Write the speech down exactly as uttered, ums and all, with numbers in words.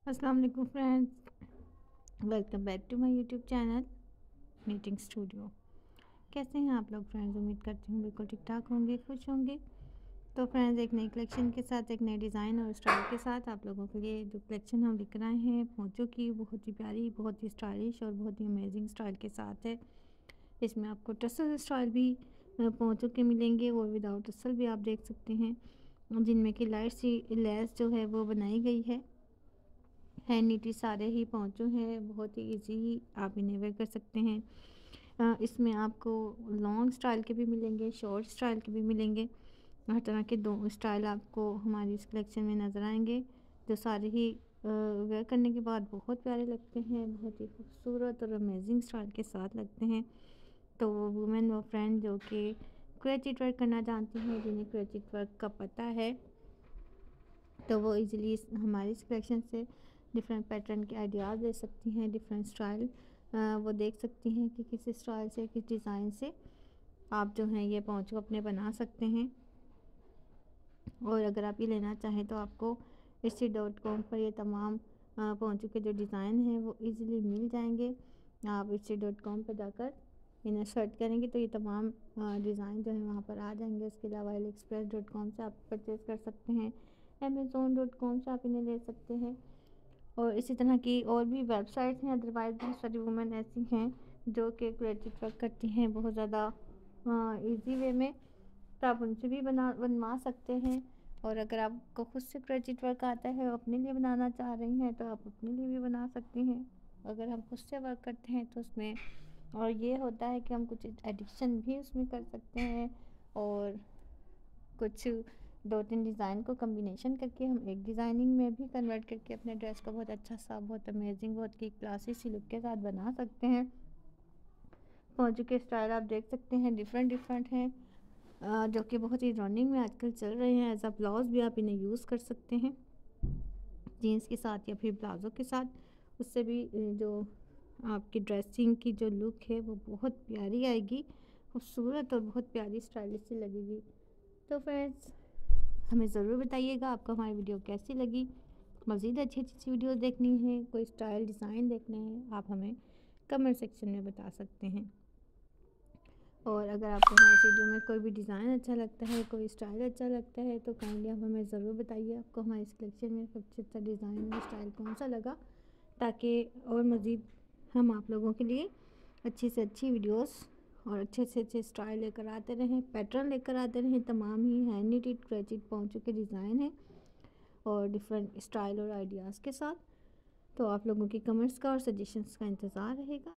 अस्सलाम वालेकुम friends, welcome back to my YouTube channel meeting studio. कैसे हैं आप लोग फ्रेंड्स? उम्मीद करती हूँ बिल्कुल ठीक ठाक होंगे, खुश होंगे। तो फ्रेंड्स, एक नई कलेक्शन के साथ, एक नए डिज़ाइन और स्टाइल के साथ आप लोगों के लिए जो कलेक्शन हम लेकर आए हैं पोंचों की, बहुत ही प्यारी, बहुत ही स्टाइलिश और बहुत ही अमेजिंग स्टाइल के साथ है। इसमें आपको टसल स्टाइल भी पोंचों के मिलेंगे और विदाउट टसल भी आप देख सकते हैं, जिनमें कि लाइट सी लेस जो है वो बनाई गई है। हैंड नीटी सारे ही पहुँचो हैं, बहुत ही इजी आप इन्हें वेयर कर सकते हैं। अ, इसमें आपको लॉन्ग स्टाइल के भी मिलेंगे, शॉर्ट स्टाइल के भी मिलेंगे। हर तरह के दो स्टाइल आपको हमारी इस कलेक्शन में नज़र आएंगे, जो सारे ही वेयर करने के बाद बहुत प्यारे लगते हैं, बहुत ही खूबसूरत और अमेजिंग स्टाइल के साथ लगते हैं। तो वो वुमेन व फ्रेंड जो कि क्रोचेट वर्क करना जानती हैं, जिन्हें क्रोचेट वर्क का पता है, तो वो इजीली हमारी इस कलेक्शन से डिफरेंट पैटर्न के आइडियाज़ ले सकती हैं, डिफरेंट स्टाइल वो देख सकती हैं कि किस स्टाइल से, किस डिज़ाइन से आप जो हैं ये पहुँचो अपने बना सकते हैं। और अगर आप ये लेना चाहें तो आपको इसी डॉट कॉम पर ये तमाम पहुँचों के जो डिज़ाइन हैं वो इजीली मिल जाएंगे। आप इसी डॉट कॉम पर जाकर इन्हें सर्च करेंगे तो ये तमाम डिज़ाइन जो है वहाँ पर आ जाएंगे। इसके अलावा एली एक्सप्रेस डॉट कॉम से आप परचेज़ कर सकते हैं, अमेज़ोन डॉट कॉम से आप इन्हें ले सकते हैं, और इसी तरह की और भी वेबसाइट्स हैं। अदरवाइज़ बहुत सारी वुमेन ऐसी हैं जो कि क्रिएटिव वर्क करती हैं बहुत ज़्यादा इजी वे में, तो आप उनसे भी बना बनवा सकते हैं। और अगर आपको खुद से क्रिएटिव वर्क आता है और अपने लिए बनाना चाह रही हैं तो आप अपने लिए भी बना सकती हैं। अगर हम खुद से वर्क करते हैं तो उसमें और ये होता है कि हम कुछ एडिशन भी उसमें कर सकते हैं, और कुछ दो तीन डिज़ाइन को कम्बिनेशन करके हम एक डिज़ाइनिंग में भी कन्वर्ट करके अपने ड्रेस को बहुत अच्छा सा, बहुत अमेजिंग, बहुत ही क्लासी सी लुक के साथ बना सकते हैं। पहुँचों के स्टाइल आप देख सकते हैं, डिफरेंट डिफरेंट हैं, अ, जो कि बहुत ही रनिंग में आजकल चल रहे हैं। एज अ ब्लाउज़ भी आप इन्हें यूज़ कर सकते हैं, जीन्स के साथ या फिर प्लाज़ो के साथ। उससे भी अ, जो आपकी ड्रेसिंग की जो लुक है वो बहुत प्यारी आएगी, खूबसूरत और बहुत प्यारी स्टाइलिश सी लगेगी। तो फ्रेंड्स, हमें ज़रूर बताइएगा आपको हमारी वीडियो कैसी लगी। मज़ीद अच्छी अच्छी वीडियोस देखनी है, कोई स्टाइल डिज़ाइन देखने हैं, आप हमें कमेंट सेक्शन में बता सकते हैं। और अगर आपको हमारी वीडियो में कोई भी डिज़ाइन अच्छा लगता है, कोई स्टाइल अच्छा लगता है, तो काइंडली आप हमें ज़रूर बताइए आपको हमारी इस कलेक्शन में सबसे अच्छा डिज़ाइन और स्टाइल कौन सा लगा, ताकि और मज़ीद हम आप लोगों के लिए अच्छी से अच्छी वीडियोस और अच्छे से अच्छे स्टाइल लेकर आते रहें, पैटर्न लेकर आते रहें। तमाम ही हैंड नीटेड क्रोचेट पहुँचों के डिज़ाइन हैं और डिफरेंट स्टाइल और आइडियाज़ के साथ। तो आप लोगों की कमेंट्स का और सजेशंस का इंतज़ार रहेगा।